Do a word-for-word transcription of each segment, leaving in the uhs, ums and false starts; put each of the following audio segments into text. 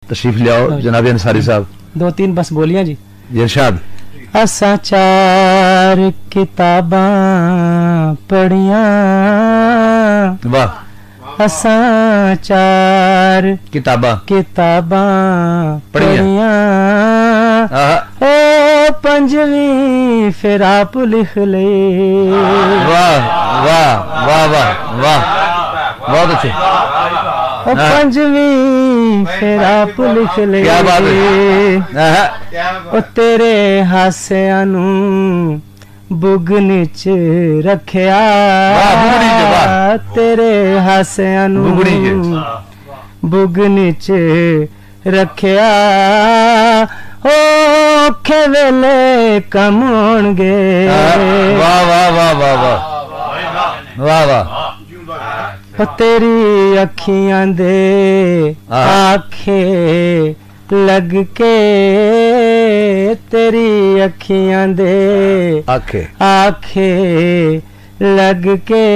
तशरीफ ले आओ जनाब अंसारी साहब। दो तीन बस बोलियां जी। इरशाद। असा चार किताबां पढ़ियां, वाह, असा चार किताबां किताबां पढ़ियां, ओ पंजवीं फिर आप लिख ले। वाह वाह वाह वाह वाह, बहुत अच्छे। पंजवीं फिर आप लिख ले। क्या बात है। ओ तेरे हासिया नू बुगनी च रखिया, तेरे हासिया नू बुगनी च रखिया, ओ औखे वेले कम होणगे। वाह वाह वाह वाह वाह वाह वाह। तेरी अखियां दे आखे लग के, तेरी अखियां दे आखे आखे लग के,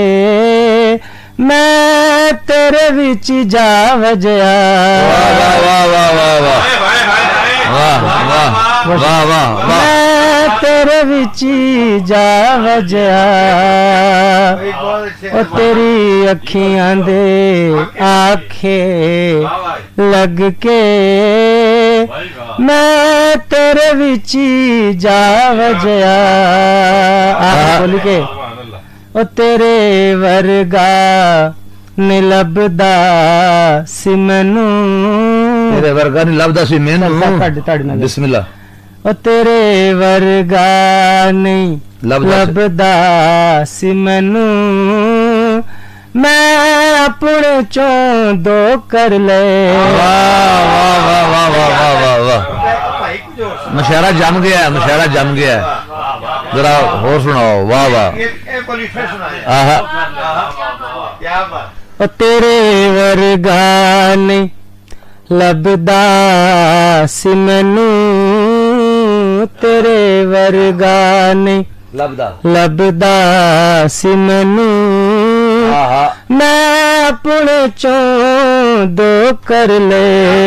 मैं तेरे विच जा वजया। वाह वाह वाह वाह वाह वाह वाह वाह, मैं तेरे विच जा वजया। ओ तेरी अखियां दे आखे लग के, मैं तेरे विच जा वजया। आप बोल के ओ तेरे वर्गा नी लभदा सी मैनू, तेरे वर्गा नी लभदा सी मैनू। बिस्मिल्लाह। ओ तेरे वर्गा नहीं लभदा सी मैनू, मैं अपने चों दो कर ले। वाह वाह वाह वाह वाह वाह वाह, मुशायरा जम गया है, मुशायरा जम गया है। जरा और सुनाओ। वाह वाह। ओ तेरे वर्गा नहीं लभदा सी मैनू, तेरे वर्गा नहीं लभदा लभदा सी मैनू, मैं अपने चों दो कर ले।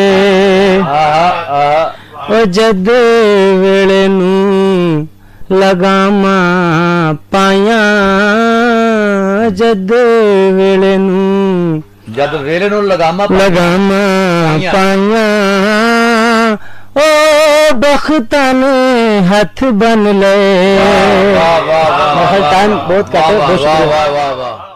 ओ जद वेले नू लगामा पाया, जद वेले नू जद वेले नू लगामा लगामा पाया, ओ बख्ता ने हाथ बन ले। बहुत कहते। वाह वाह वाह वाह।